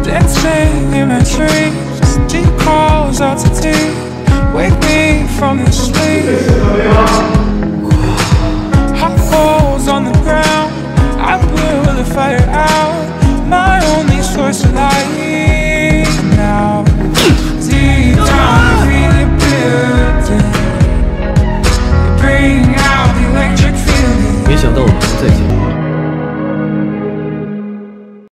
dancing in my dreams. Deep calls out to tea, wake me from this sleep. Hot coals on the ground, I will the fire out. My only source of light now. Deep down, I feel it building. You bring out the electric feeling. 没想到我们在一起。